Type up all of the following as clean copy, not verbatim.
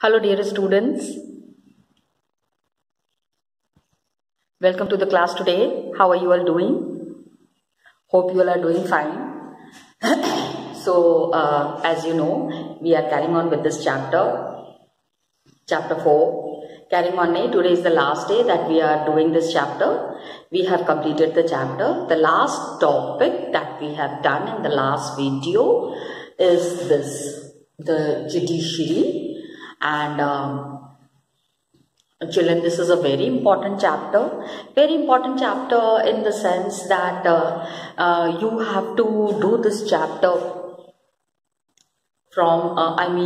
Hello, dear students. Welcome to the class today. How are you all doing? Hope you all are doing fine. So, as you know, we are carrying on with this chapter 4. Carrying on, today is the last day that we are doing this chapter. We have completed the chapter. The last topic that we have done in the last video is this, the judiciary. And children, this is a very important chapter in the sense that you have to do this chapter from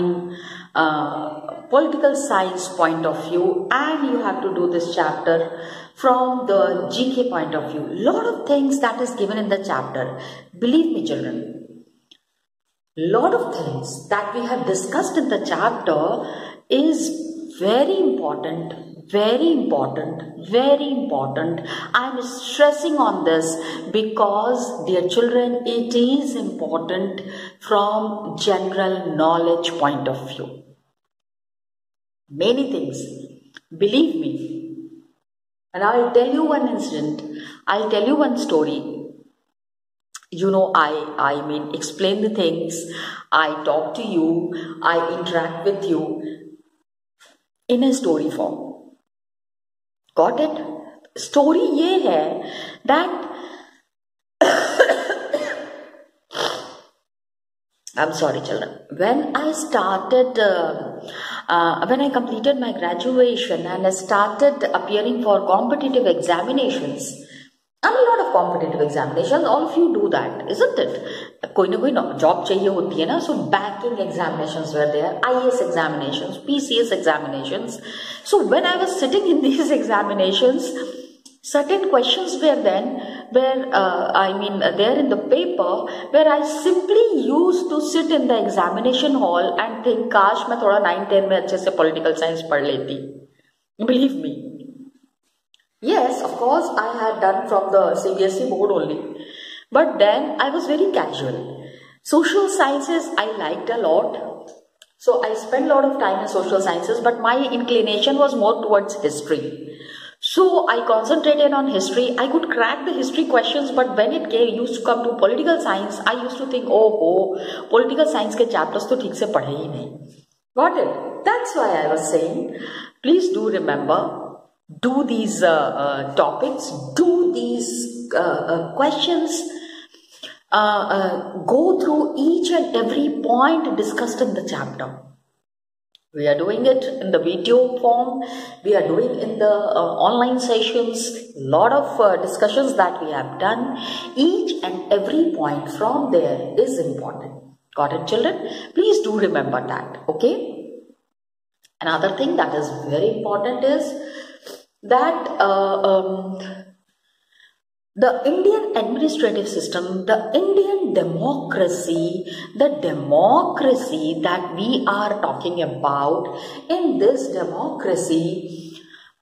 political science point of view, and you have to do this chapter from the GK point of view. Lot of things that is given in the chapter. Believe me, children, lot of things that we have discussed in the chapter is very important. I'm stressing on this because, dear children, it is important from general knowledge point of view. Many things, believe me. And I'll tell you one incident. I'll tell you one story. You know, I mean, explain the things. I talk to you. I interact with you in a story form. Got it? Story ये है that I'm sorry, children. When I started, when I completed my graduation and I started appearing for competitive examinations, and a lot of competitive examinations, all of you do that, isn't it? कोई ना कोई job चाहिए होती है ना. So banking examinations were there, IAS examinations, PCS examinations. So when I was sitting in these examinations, certain questions were then there in the paper, where I simply used to sit in the examination hall and think, काश मैं थोड़ा 9-10 में अच्छे से political science पढ़ लेती. Believe me. Yes, of course, I had done from the CBSE board only. But then I was very casual. Social sciences I liked a lot. So I spent a lot of time in social sciences, but my inclination was more towards history. So I concentrated on history. I could crack the history questions, but when it used to come to political science, I used to think, political science के chapters तो ठीक से पढ़े ही नहीं. Got it? That's why I was saying, please do remember, do these topics, do these questions, go through each and every point discussed in the chapter. We are doing it in the video form, we are doing in the online sessions, lot of discussions that we have done. Each and every point from there is important. Got it, children? Please do remember that, okay? Another thing that is very important is that the Indian administrative system, the Indian democracy, the democracy that we are talking about, in this democracy,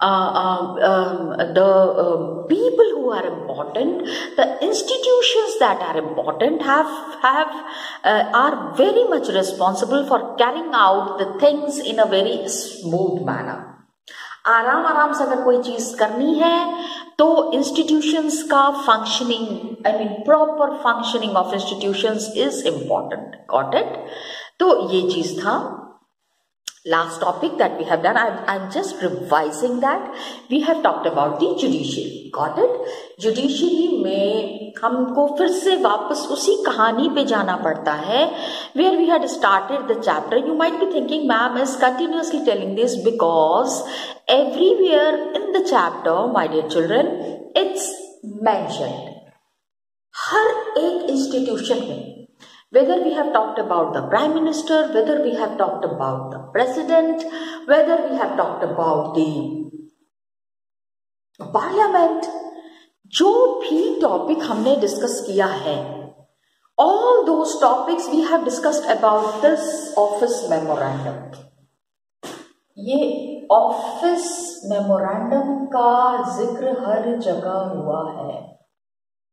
the people who are important, the institutions that are important are very much responsible for carrying out the things in a very smooth manner. आराम से अगर कोई चीज करनी है तो institutions का functioning, proper functioning of institutions is important. Got it? तो ये चीज था last topic that we have done. I'm just revising that. We have talked about the judiciary. Got it? Judiciary में हमको फिर से वापस उसी कहानी पे जाना पड़ता है where we had started the chapter. You might be thinking, ma'am is continuously telling this because everywhere in the chapter, my dear children, it's mentioned. हर एक institution में, whether we have talked about the Prime Minister, whether we have talked about the President, whether we have talked about the Parliament, जो भी topic हमने discuss किया है, all those topics we have discussed about this office memorandum. ये office memorandum का जिक्र हर जगह हुआ है,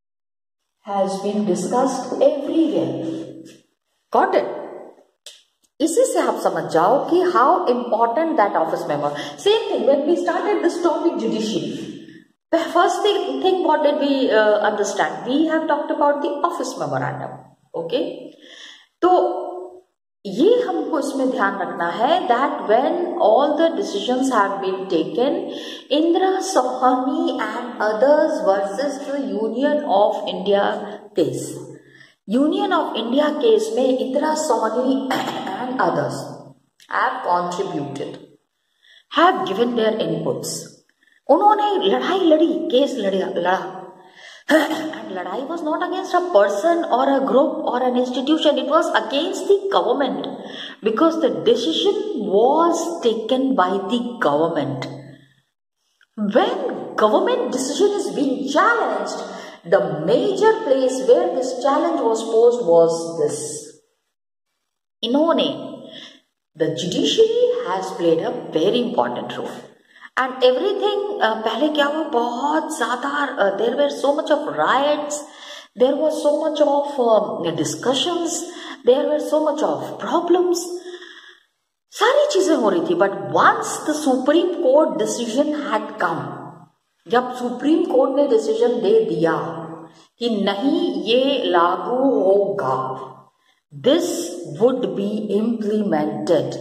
has been discussed everywhere. Got it? इसी से आप समझ जाओ कि how important that office member. Same thing when we started this topic judiciary, first thing what did we understand? We have talked about the office memorandum. Okay, तो ये हमको इसमें ध्यान रखना है that when all the decisions have been taken, Indira Sawhney and others versus the Union of India case. Union of India case में Indira Sawhney and others have contributed, have given their inputs. उन्होंने लड़ाई लड़ी, case लड़ा. And लड़ाई was not against a person or a group or an institution. It was against the government because the decision was taken by the government. When government decision is being challenged, the major place where this challenge was posed was this. इन्होंने, the judiciary has played a very important role. And everything, पहले क्या हुआ, बहुत ज़्यादा, there were so much of riots, there was so much of discussions, there were so much of problems, सारी चीज़ें हो रही थी. But once the Supreme Court decision had come, जब सुप्रीम कोर्ट ने डिसीजन दे दिया कि नहीं ये लागू होगा, this would be implemented.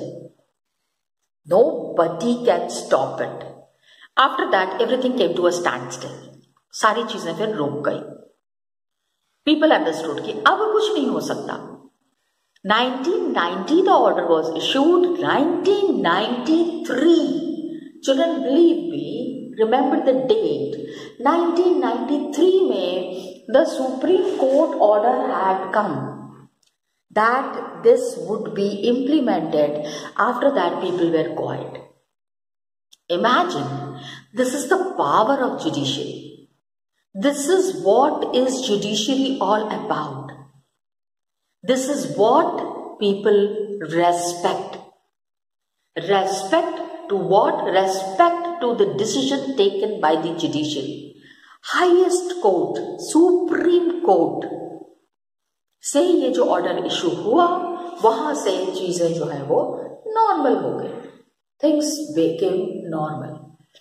Nobody can stop it. After that, everything came to a standstill. सारी चीजें फिर रुक गई. People understood कि अब कुछ नहीं हो सकता. 1990 the order was issued. 1993, children believe me, remember the date. 1993 में the Supreme Court order had come that this would be implemented. After that, people were quiet. Imagine, this is the power of judiciary. This is what is judiciary all about. This is what people respect. Respect to what? Respect to the decision taken by the judiciary. Highest court, Supreme Court से ये जो order issue हुआ, वहां से चीजें जो है वो नॉर्मल हो गई. Things became normal.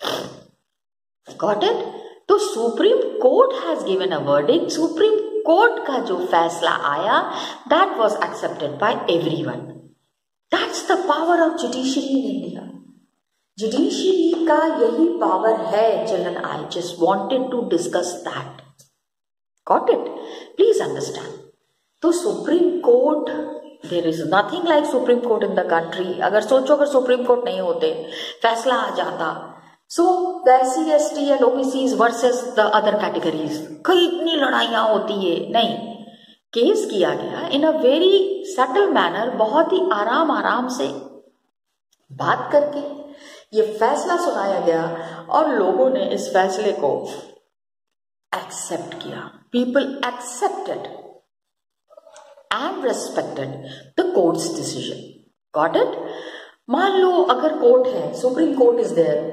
Got it? तो Supreme Court has given a verdict. Supreme Court का जो फैसला आया, that was accepted by everyone. That's the power of judiciary in India. Judiciary का यही पावर है. Children, I just wanted to discuss that. Got it? Please understand. तो Supreme Court, there is nothing like Supreme Court in the country. अगर सोचो, अगर supreme court नहीं होते, फैसला आ जाता, so the SC ST and OBCs versus the other categories, कितनी लड़ाइयां होती है. नहीं, केस किया गया in a very subtle manner, बहुत ही आराम से बात करके ये फैसला सुनाया गया और लोगों ने इस फैसले को एक्सेप्ट किया. People accepted and respected the court's decision. Got it? मान लो अगर कोर्ट है, Supreme Court is there,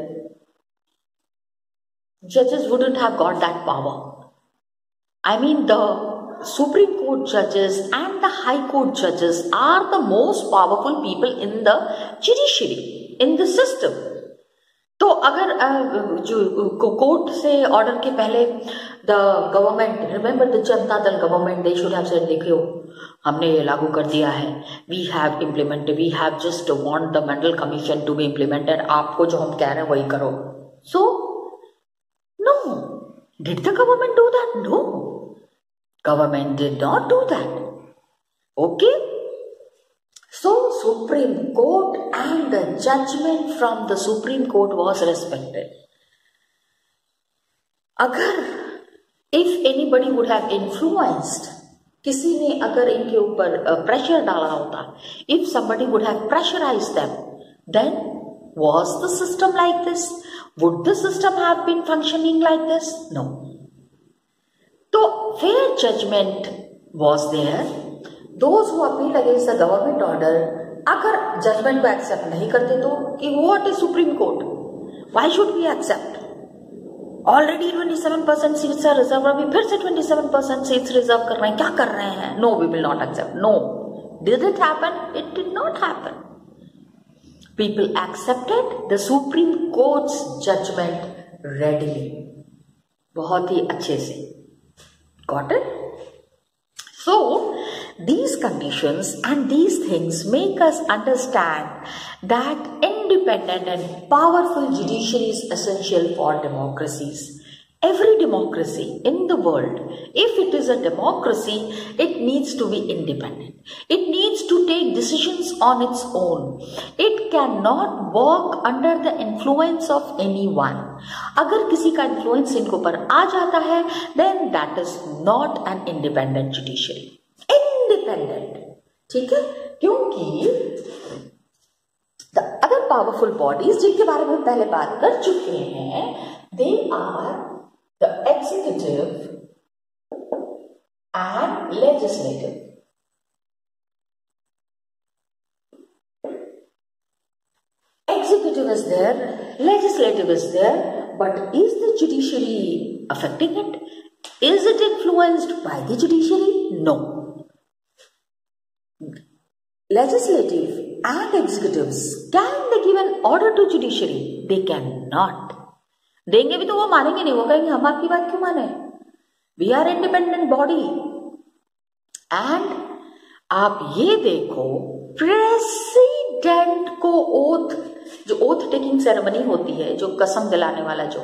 judges wouldn't have got that power. I mean, the Supreme Court judges and the High Court judges are the most powerful people in the judiciary, in the system. तो अगर court से order के पहले the government, remember the Janata Dal government, they should have said, देखो हमने ये लागू कर दिया है, we have implemented, we have just want the Mandal commission to be implemented, आपको जो हम कह रहे हैं वही करो. So no, did the government do that? No, government did not do that. Okay, so Supreme Court and the judgment from the Supreme Court was respected. अगर if anybody would have influenced, किसी ने अगर इनके ऊपर pressure डाला होता, if somebody would have pressurized them, then was the system like this? Would the system have been functioning like this? No. तो fair judgment was there. Those who appealed against the government order, अगर judgement को accept नहीं करते तो कि what is Supreme Court, why should we accept? Already 27% seats are reserve, अभी फिर से 27% सीट्स रिजर्व कर रहे हैं, क्या कर रहे हैं? No, we will not accept. No, Did it happen? It did not happen. People accepted the Supreme Court's judgment readily. बहुत ही अच्छे से. Got it? So, these conditions and these things make us understand that independent and powerful judiciary is essential for democracies. Every democracy in the world, if it is a democracy, it needs to be independent. It needs to take decisions on its own. It cannot work under the influence of anyone. अगर किसी का influence इनके ऊपर आ जाता है, then that is not an independent judiciary. Independent, ठीक है? क्योंकि the other powerful bodies जिनके बारे में पहले बात कर चुके हैं, they are the executive and legislative. Executive is there, legislative is there, but is the judiciary affecting it? Is it influenced by the judiciary? No. Legislative and executives, can they give an order to judiciary? They cannot. देंगे भी तो वो मानेंगे नहीं, वो कहेंगे हम आपकी बात क्यों माने? We are independent body. And आप ये देखो, प्रेसिडेंट को ओथ, जो ओथ टेकिंग सेरेमनी होती है, जो कसम दिलाने वाला जो,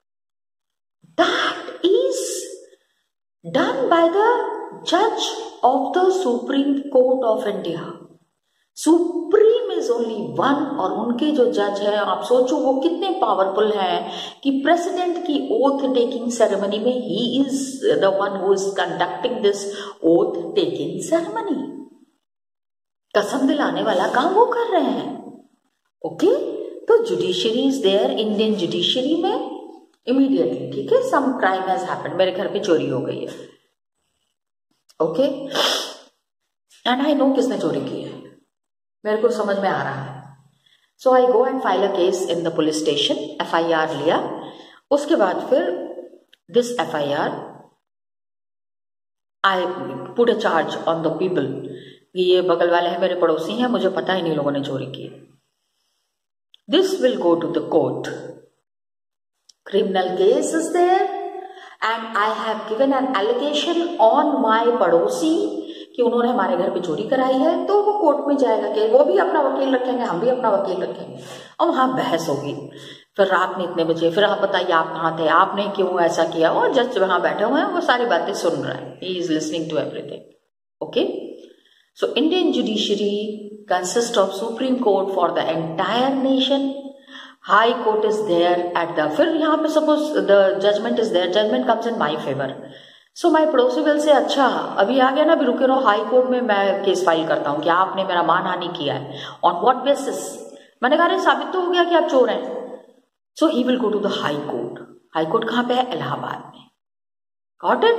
that is done by the judge of the Supreme Court of India. Supreme is only one, और उनके जो जज है, आप सोचो वो कितने पावरफुल हैं कि प्रेसिडेंट की ओथ टेकिंग सेरेमनी में ही is the one who is conducting this oath taking ceremony. कसम दिलाने वाला काम वो कर रहे हैं. ओके, तो judiciary is there, Indian judiciary में इमीडिएटली, ठीक है, सम क्राइम हैज हैपेंड, मेरे घर पे चोरी हो गई है, ओके, एंड आई नो किसने चोरी की है, मेरे को समझ में आ रहा है. So I go and file a case in the police station, FIR लिया. उसके बाद फिर this FIR I put a charge on the people, ये बगल वाले हैं, मेरे पड़ोसी हैं, मुझे पता ही नहीं लोगों ने चोरी की. This will go to the court. Criminal case is there and I have given an allegation on my पड़ोसी कि उन्होंने हमारे घर पे चोरी कराई है. तो वो कोर्ट में जाएगा कि वो भी अपना वकील रखेंगे, हम भी अपना वकील रखेंगे, और वहां बहस होगी. फिर रात में इतने बजे, फिर आप बताइए आप कहाँ थे, आपने क्यों ऐसा किया, और जज वहां बैठे हुए हैं, वो सारी बातें सुन रहा है. He is listening to everything. Okay, so Indian judiciary consist of Supreme Court for the entire nation. High court is there at the, फिर यहाँ पे suppose the judgement is there, judgement comes in my favour. So my पड़ोसी will से, अच्छा अभी आ गया ना, अभी रुके रहो, हाई कोर्ट में मैं केस फाइल करता हूँ कि आपने मेरा मानहानि किया है. On what basis? मैंने कहा साबित तो हो गया कि आप चोर हैं. So he will go to the high court. High court कहाँ पे है? इलाहाबाद में. Got it?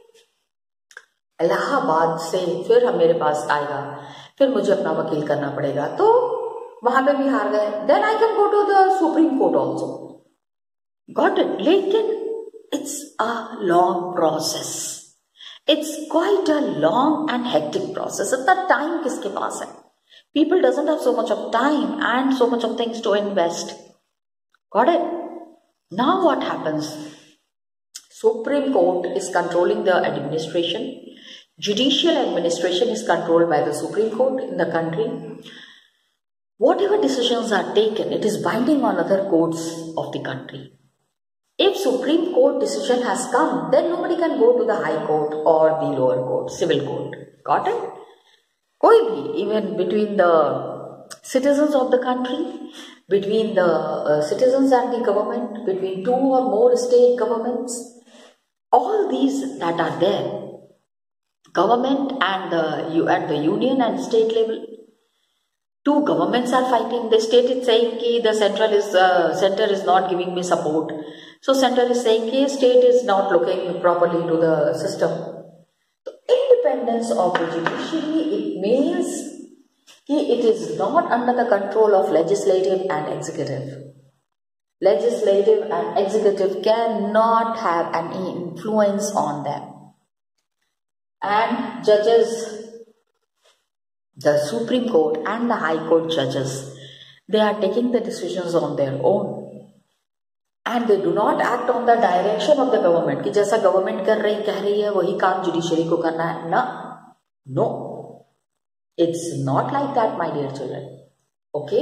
इलाहाबाद से फिर हम मेरे पास आएगा, फिर मुझे अपना वकील करना पड़ेगा, तो वहां पे भी हार गए. Then I can go to the Supreme Court also. Got it? लेकिन it's a long process. It's quite a long and hectic process. इतना time किसके पास है? People doesn't have so much of time and so much of things to invest. Got it? Now what happens? Supreme Court is controlling the administration. Judicial administration is controlled by the Supreme Court in the country. Whatever decisions are taken, it is binding on other courts of the country. If Supreme Court decision has come, then nobody can go to the High Court or the lower court, civil court. Got it? कोई भी, even between the citizens of the country, between the citizens and the government, between two or more state governments, all these that are there, government and the union and state level, two governments are fighting. The state is saying कि the center is not giving me support. So center is saying कि state is not looking properly to the system. So independence of the judiciary, it means कि it is not under the control of legislative and executive. Legislative and executive cannot have any influence on them. And judges the Supreme Court and the High Court judges, they are taking the decisions on their own and they do not act on the direction of the government कि जैसा government कर रही कह रही है वही काम judiciary को करना है ना. No, it's not like that, my dear children. Okay.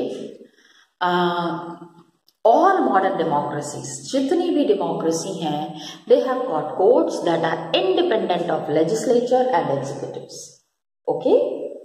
All modern democracies, जितनी भी democracy हैं, they have got courts that are independent of legislature and executives. Okay.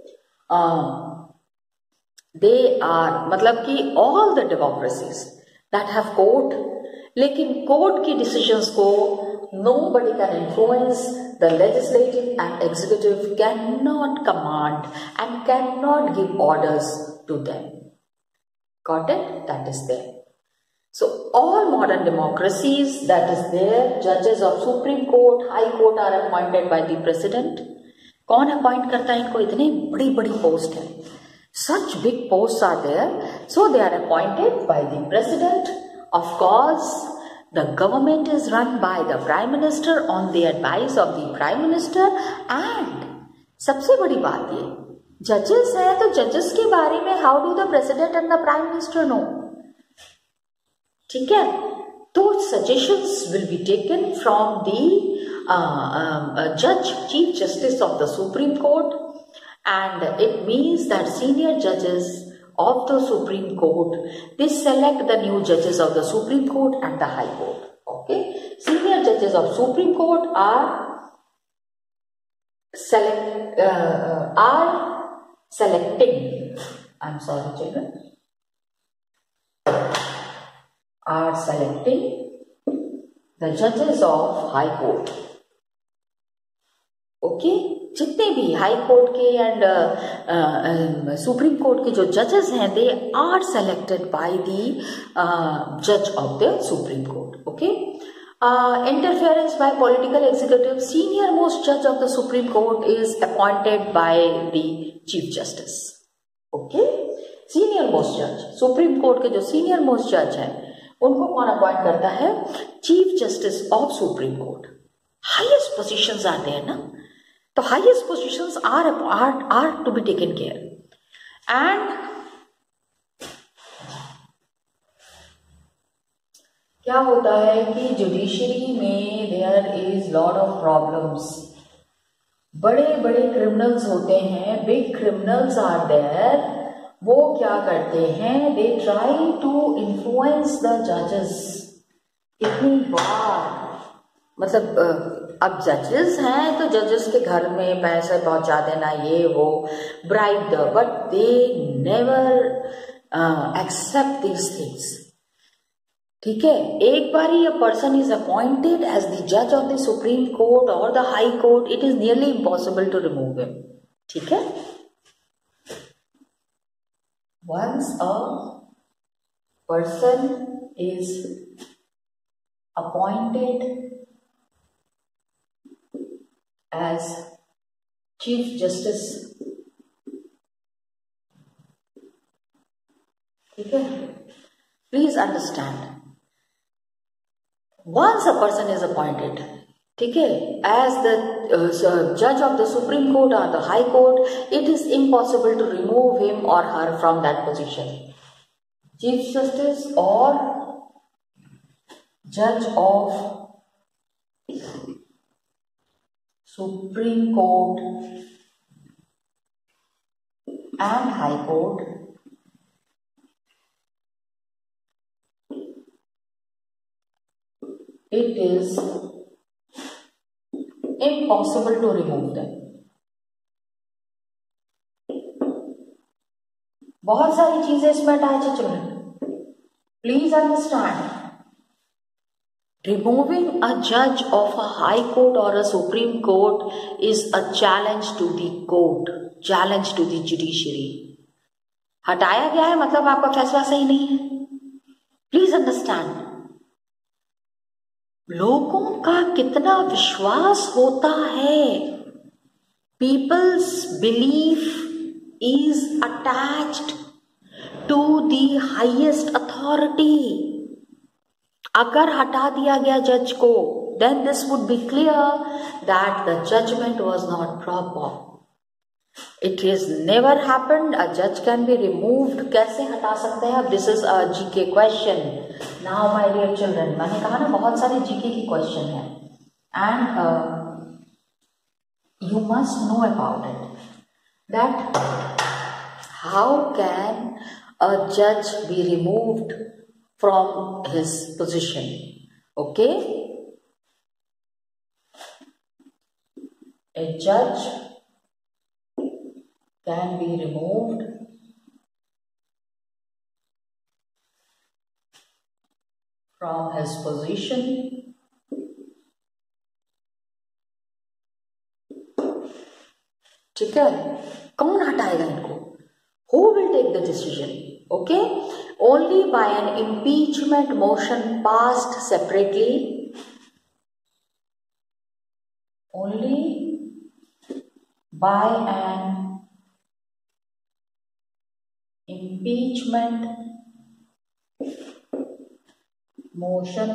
They are मतलब कि all the democracies that have court, लेकिन court की decisions को nobody can influence. The legislative and executive cannot command and cannot give orders to them. Got it? That is there. So all modern democracies, that is there, judges of Supreme Court, High Court are appointed by the president. कौन appoint करता है इनको? इतनी बड़ी बड़ी post है. Such big posts are there, so they are appointed by the president. Of course, the government is run by the prime minister on the advice of the prime minister. And सबसे बड़ी बात ये, judges हैं तो judges के बारे में how do the president and the prime minister know? ठीक है, तो suggestions will be taken from the judge, chief justice of the Supreme Court, and it means that senior judges of the Supreme Court, they select the new judges of the Supreme Court and the High Court. Okay, senior judges of Supreme Court are selecting. I'm sorry, children. Are selecting the judges of High Court. Okay, जितने भी high court के and Supreme Court के जो जजेस हैं, they are selected by the जज of the Supreme Court. Okay, interference by political executive, senior most judge of the Supreme Court is appointed by the Chief Justice. Okay, senior most judge, Supreme Court के जो senior most judge हैं, उनको कौन appoint करता है? Chief Justice of Supreme Court. Highest positions are there ना, तो highest positions are to be taken care. And क्या होता है कि जुडिशरी में there is lot of problems. बड़े बड़े क्रिमिनल्स होते हैं, बिग क्रिमिनल्स आर देयर. वो क्या करते हैं? They try to influence the जजेस. कितनी बार मतलब अब जजेस हैं तो जजेस के घर में पैसे पहुंचा देना, ये वो, bribe the, but they never accept these things. ठीक है, एक बार ही a person is appointed as the जज ऑफ द सुप्रीम कोर्ट और the high court, it is nearly impossible to remove him. ठीक है, once a person is appointed as chief justice, ठीक है, please understand, once a person is appointed, ठीक है, as the judge of the Supreme Court or the High Court, it is impossible to remove him or her from that position. Chief Justice or Judge of Supreme Court and High Court it is impossible to remove them. बहुत सारी चीजें इसमें attach है children, please understand. Removing a judge of a high court or a supreme court is a challenge to the court, challenge to the judiciary. हटाया गया है मतलब आपका फैसला सही नहीं है. Please understand. लोगों का कितना विश्वास होता है, people's belief is attached to the highest authority. अगर हटा दिया गया जज को, then this would be clear that the judgement was not proper. It is never happened. A judge can be removed. कैसे हटा सकते हैं? This is a GK question. Now my dear children, मैंने कहा ना बहुत सारे GK की question है, and you must know about it. That how can a judge be removed from his position? Okay, a judge can be removed from his position ठीक है, कौन हटाएगा इनको? Who will take the decision? Okay, only by an impeachment motion passed separately. Only by an impeachment motion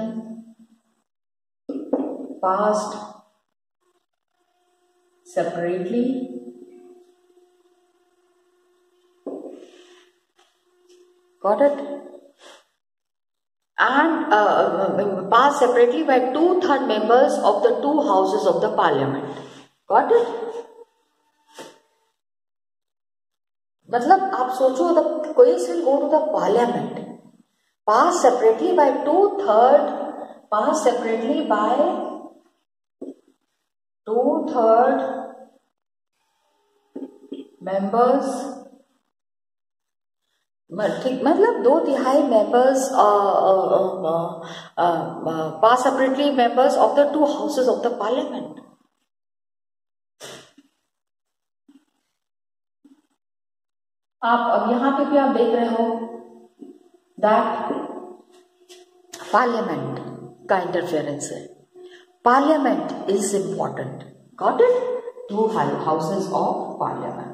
passed separately got it, and passed separately by 2/3 members of the two houses of the parliament. Got it? मतलब आप सोचो, the case will go to the parliament, passed separately by 2/3, passed separately by 2/3 members, ठीक, मतलब 2/3 members passed separately members of the two houses of the parliament. आप अब यहाँ पे भी आप देख रहे हो दैट पार्लियामेंट का इंटरफेरेंस है. Parliament is important. Got it? Two houses of parliament.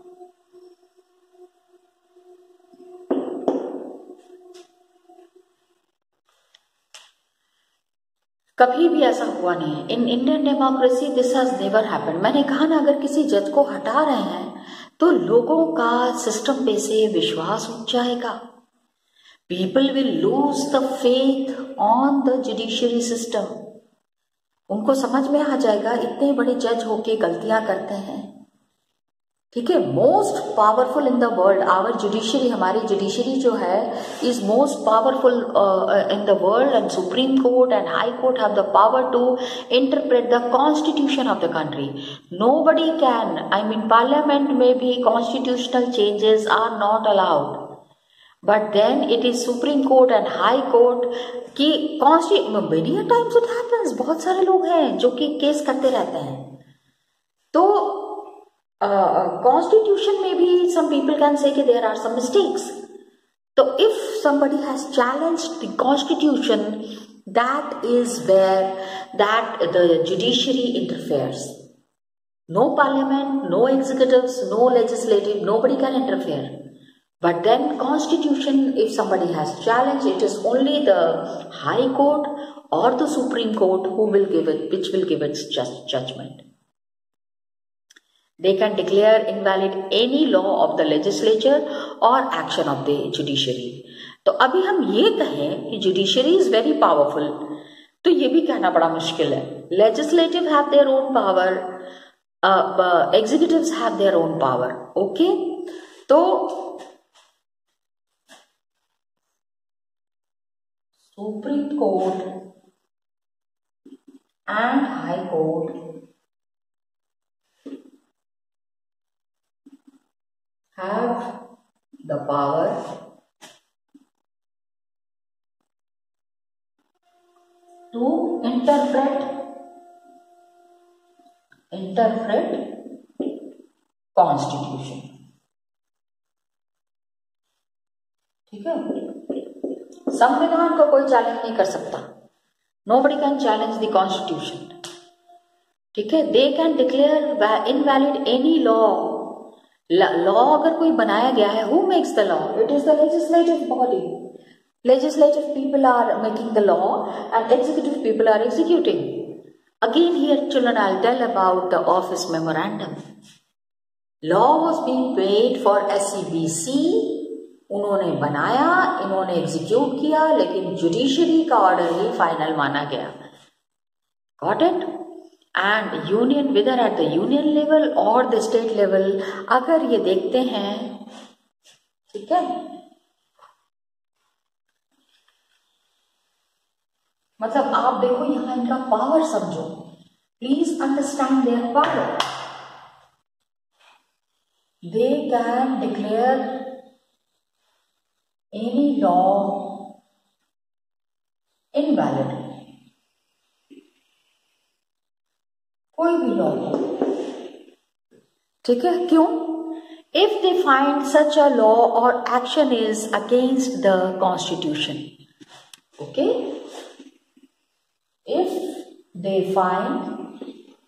कभी भी ऐसा हुआ नहीं in Indian democracy. This has never happened. मैंने कहा ना, अगर किसी जज को हटा रहे हैं तो लोगों का सिस्टम पे से विश्वास उठ जाएगा. People will lose the faith on the judiciary system. उनको समझ में आ जाएगा इतने बड़े जज होके गलतियां करते हैं. ठीक है, most powerful in the world our judiciary. हमारी जुडिशरी जो है is most powerful in the world, and Supreme Court and high court have the power to interpret the constitution of the country. Nobody can, I mean parliament में भी constitutional changes are not allowed, but then it is Supreme Court and high court की many times it happens. बहुत सारे लोग हैं जो कि case करते रहते हैं. तो Constitution में भी some people can say that there are some mistakes. So if somebody has challenged the Constitution, that is where that the judiciary interferes. No parliament, no executives, no legislative, nobody can interfere. But then Constitution, if somebody has challenged, it is only the High Court or the Supreme Court who will give it, which will give its judgment. They can declare invalid any law of the legislature or action of the judiciary. तो अभी हम ये कहें कि judiciary is very powerful, तो ये भी कहना बड़ा मुश्किल है. Legislative have their own power, executives have their own power. Okay, तो Supreme Court and High Court have the power to interpret Constitution. ठीक है, संविधान को कोई चैलेंज नहीं कर सकता. Nobody can challenge the Constitution. ठीक है, they can declare invalid any law. Law अगर कोई बनाया गया है, who makes the law? It is the legislative body. Legislative people are making the law and executive people are executing. Again here children, I'll tell about the office memorandum. Law was being paid for SCBC, उन्होंने बनाया, इन्होंने execute किया, लेकिन judiciary का order ही final माना गया। Got it? And union, whether at the union level और the state level, अगर ये देखते हैं, ठीक है, मतलब आप देखो यहां इनका पावर समझो, please understand their power. They can declare any law invalid, कोई भी लॉ, ठीक है, क्यों? If they find such a law और action is against the constitution, okay, if they find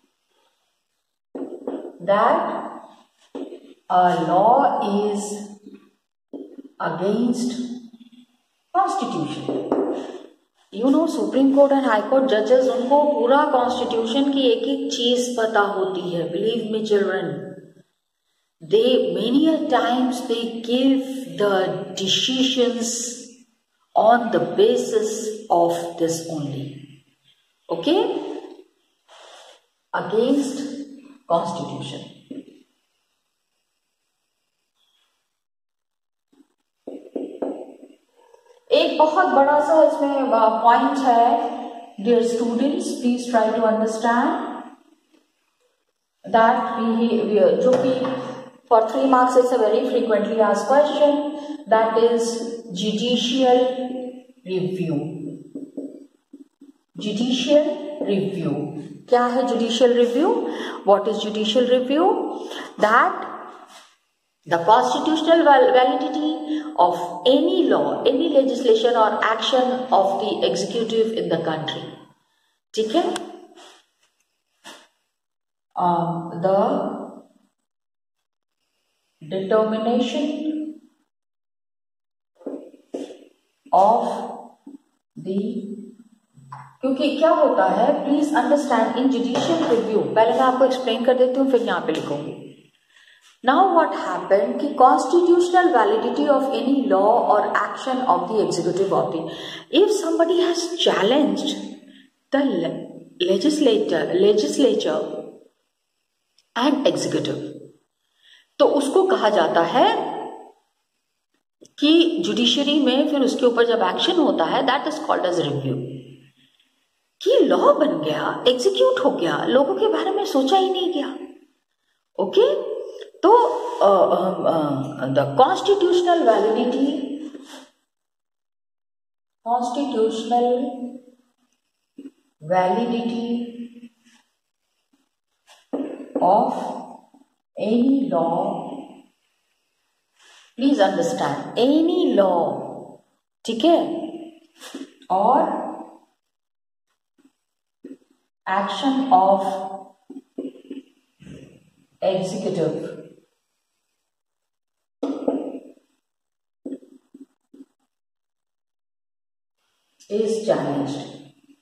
that a law is against constitution, you know, Supreme Court and high court जजेस, उनको पूरा constitution की एक एक चीज पता होती है। Believe me children, they many a times they give the decisions on the basis of this only, okay, against constitution। एक बहुत बड़ा सा इसमें पॉइंट है, dear students, please try to understand that जो कि for 3 marks it's a very frequently asked question, that is judicial review। Judicial review, क्या है judicial review? What is judicial review? That the constitutional validity of any law, any legislation or action of the executive in the country, ठीक है, the determination of the, क्योंकि क्या होता है, please understand, in judicial review, पहले मैं आपको explain कर देती हूँ, फिर यहाँ पे लिखूंगी। नाउ व्हाट हैपन कि constitutional validity of any law और action of the executive body, if somebody has challenged the legislature and executive, तो उसको कहा जाता है कि जुडिशरी में फिर उसके ऊपर जब एक्शन होता है, that is called as review, कि लॉ बन गया, एग्जीक्यूट हो गया, लोगों के बारे में सोचा ही नहीं गया, ओके। तो the constitutional validity of any law, please understand, any law, ठीक है, और action of executive is challenged,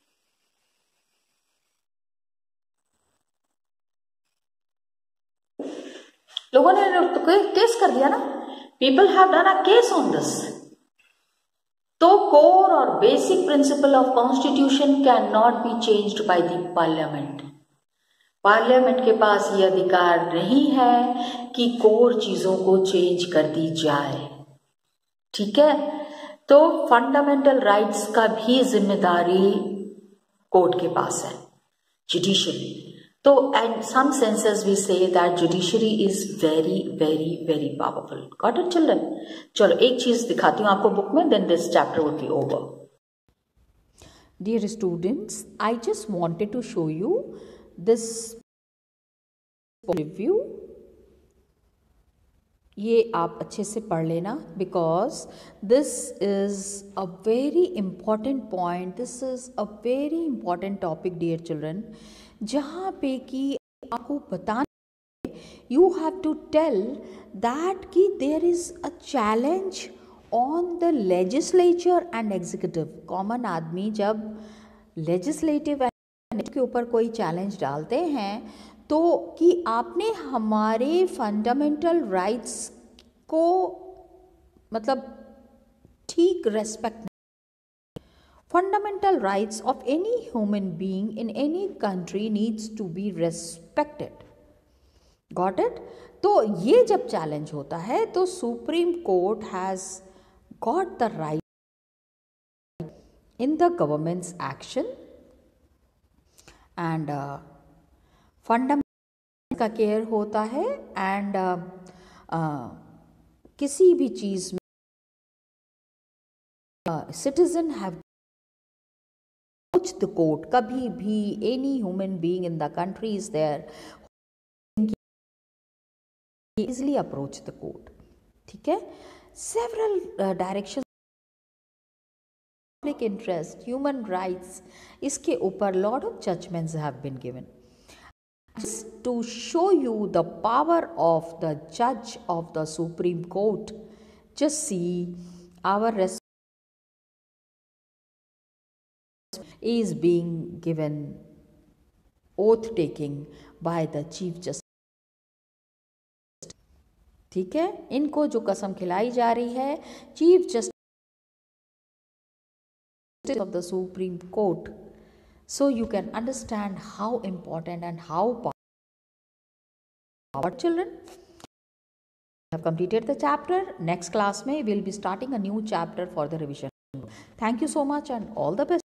लोगों ने केस कर दिया ना, people have done a case on this. तो कोर और basic principle of constitution can not be changed by the parliament. Parliament के पास ये अधिकार नहीं है कि कोर चीजों को चेंज कर दी जाए, ठीक है। तो फंडामेंटल राइट्स का भी जिम्मेदारी कोर्ट के पास है, जुडिशरी। तो and some senses we say that judiciary is very very very powerful. Got it children? चलो एक चीज दिखाती हूँ आपको बुक में, then this chapter would be over. Dear students, I just wanted to show you this review. ये आप अच्छे से पढ़ लेना, because this is a very important point, this is a very important topic dear children, जहाँ पे कि आपको बताना, you have to tell that कि there is a challenge on the legislature and executive. Common आदमी जब लेजिस्लेटिव के ऊपर कोई चैलेंज डालते हैं तो कि आपने हमारे फंडामेंटल राइट्स को मतलब ठीक respect. Fundamental rights of any human being in any country needs to be respected. Got it? तो ये जब चैलेंज होता है तो Supreme Court has got the right in the government's action and fundamental का केयर होता है एंड किसी भी चीज में सिटीजन हैव the court. कभी भी any human being in the country is there easily approach the court. ठीक है. Several directions, public interest, human rights, इसके ऊपर lot of judgments have been given. Just to show you the power of the judge of the Supreme Court, just see our is being given oath taking by the Chief Justice. ठीक है. इनको जो कसम खिलाई जा रही है chief justice of the Supreme Court, so you can understand how important and how powerful. Children, have completed the chapter. Next class may we'll be starting a new chapter for the revision. Thank you so much and all the best.